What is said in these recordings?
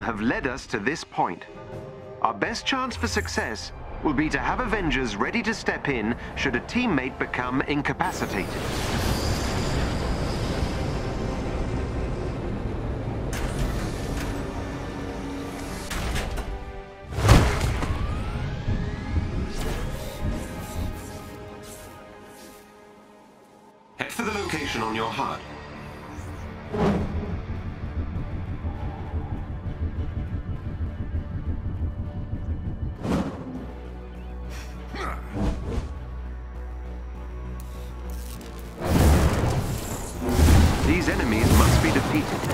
have led us to this point. Our best chance for success will be to have Avengers ready to step in should a teammate become incapacitated. Head for the location on your HUD. These enemies must be defeated.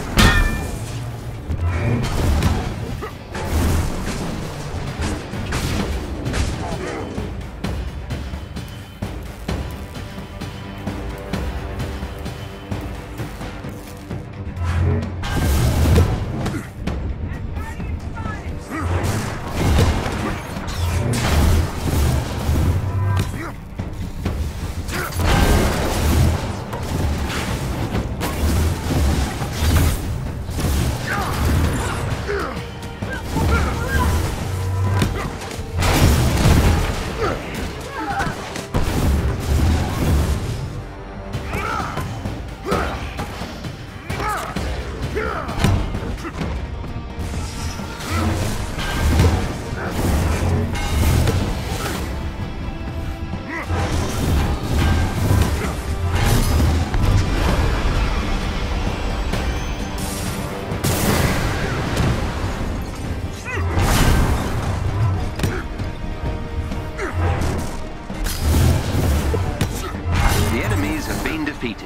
Defeated.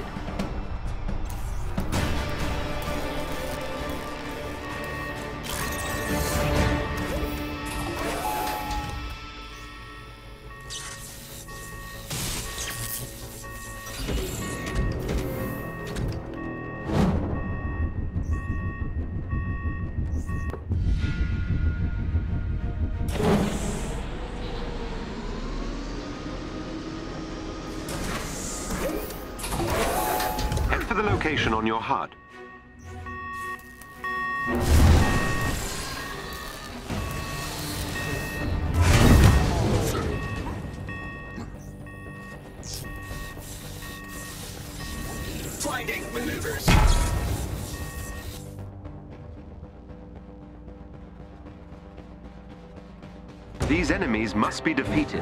The location on your HUD. Finding maneuvers. These enemies must be defeated.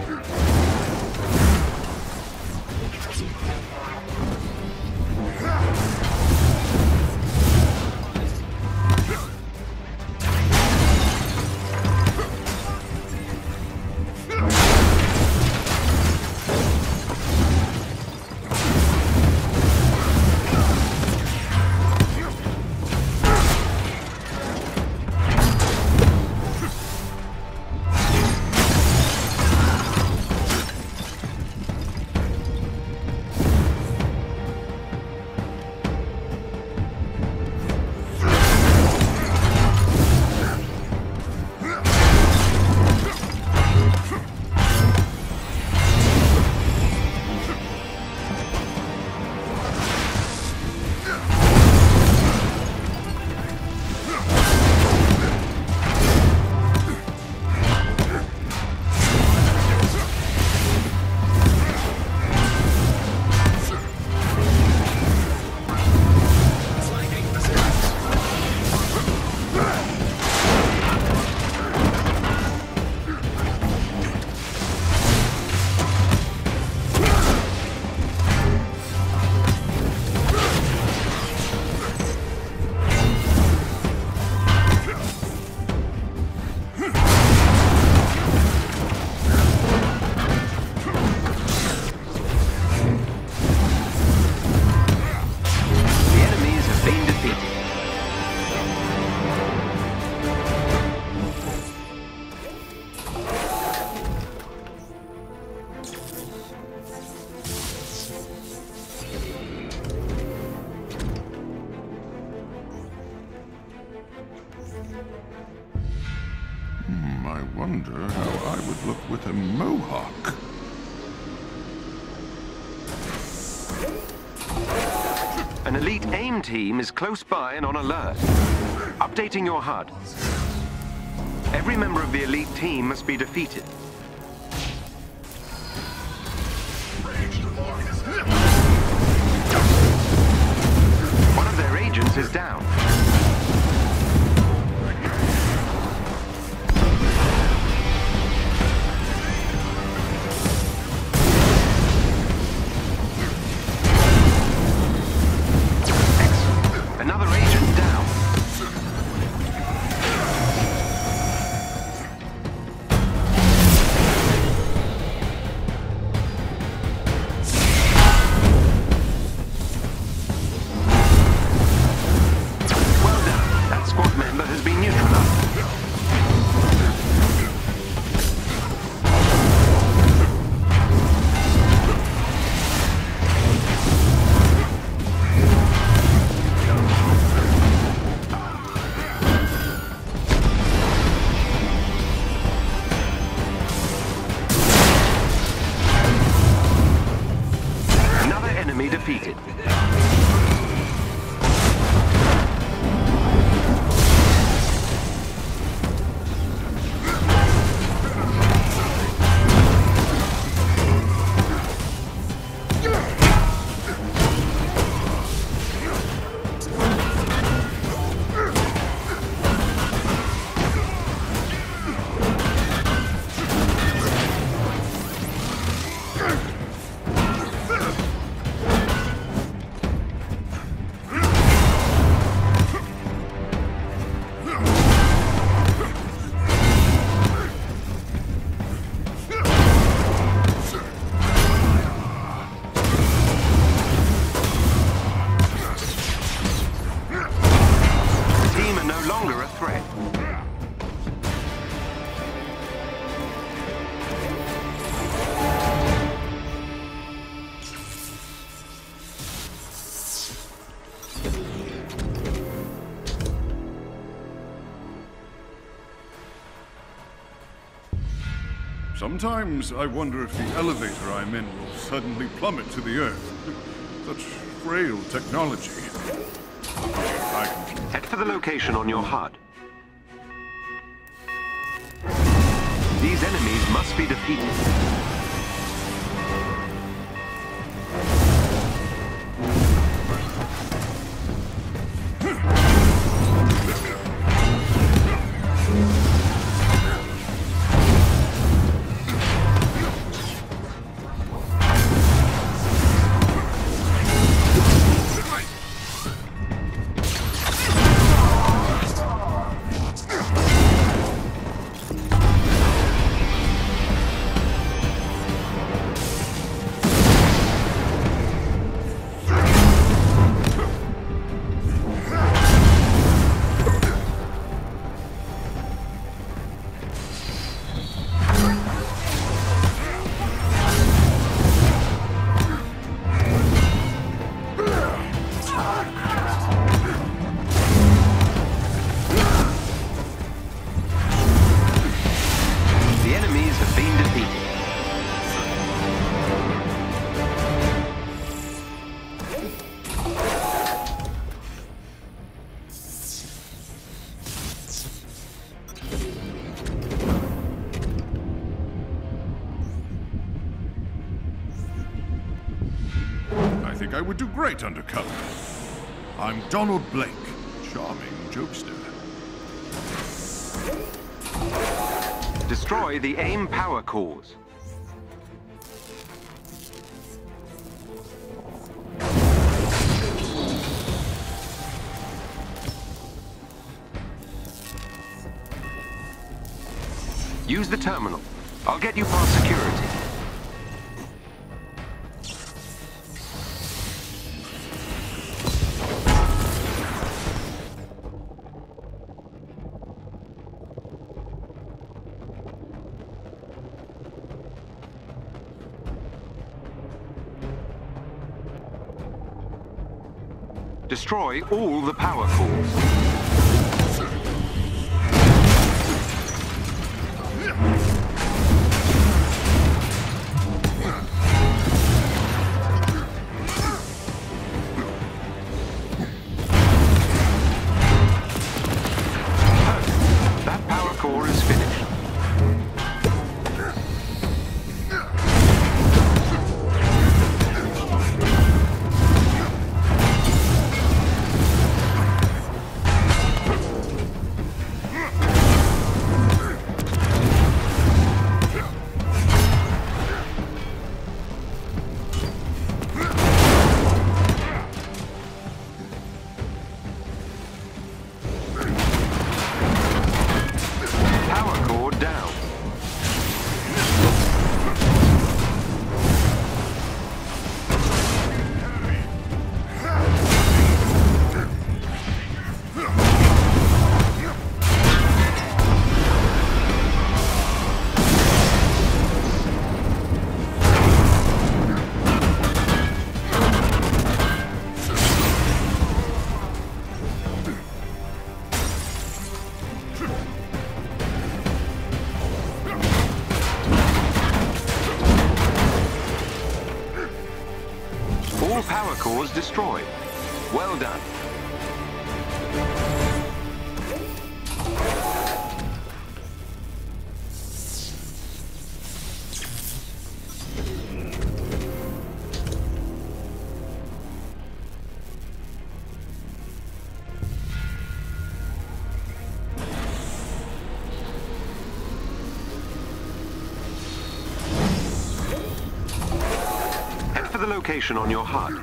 I wonder how I would look with a mohawk. An elite AIM team is close by and on alert. Updating your HUD. Every member of the elite team must be defeated. One of their agents is down. Excellent. Another agent down. Defeated. Sometimes I wonder if the elevator I'm in will suddenly plummet to the earth. Such frail technology. Head for the location on your HUD. These enemies must be defeated. I think I would do great undercover. I'm Donald Blake, charming jokester. Destroy the AIM power cores. Use the terminal. I'll get you past security. Destroy all the power cores. power cores destroyed. Well done. Head for the location on your HUD.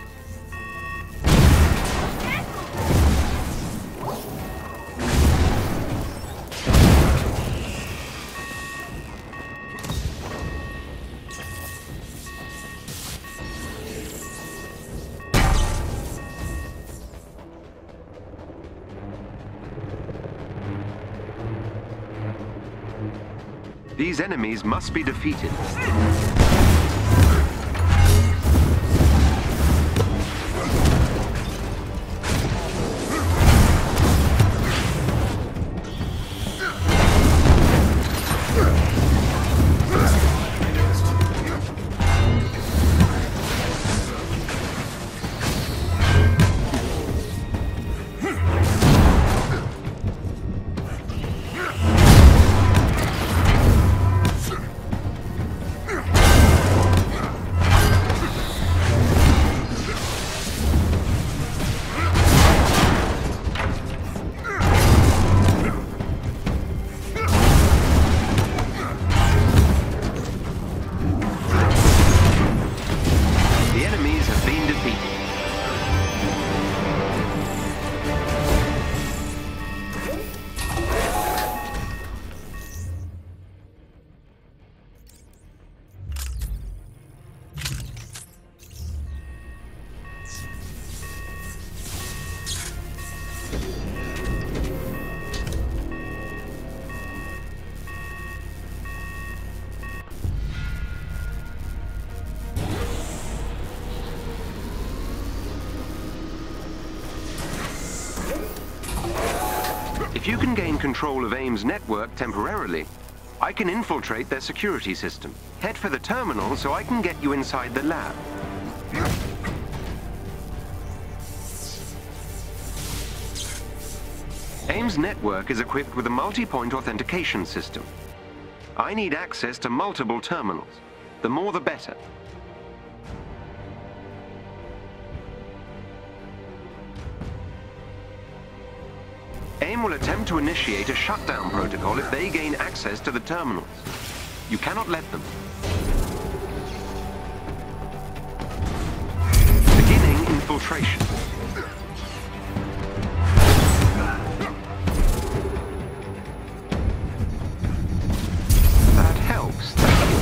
These enemies must be defeated. If you can gain control of AIM's network temporarily, I can infiltrate their security system. Head for the terminal so I can get you inside the lab. AIM's network is equipped with a multi-point authentication system. I need access to multiple terminals. The more the better. AIM will attempt to initiate a shutdown protocol if they gain access to the terminals. You cannot let them. Beginning infiltration. That helps.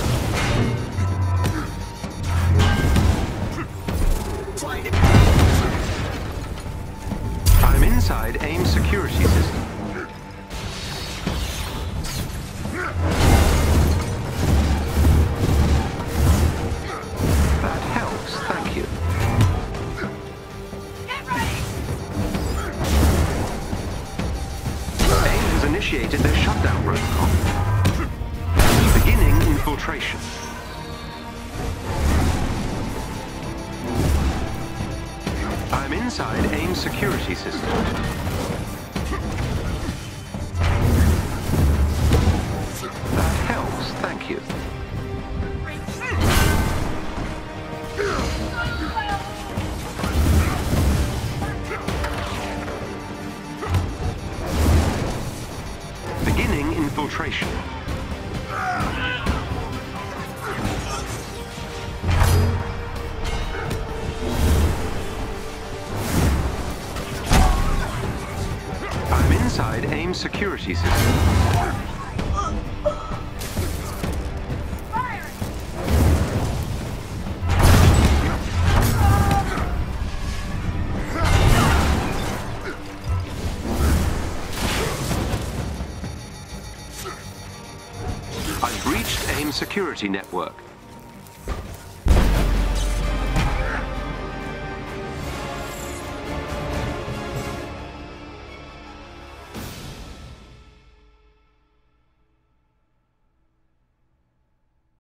I'm inside AIM security system. That helps, thank you. Get ready! AIM has initiated their shutdown protocol. Beginning infiltration. I'm inside AIM security system. That helps, thank you. Beginning infiltration. I'm inside AIM security system. I've breached AIM security network.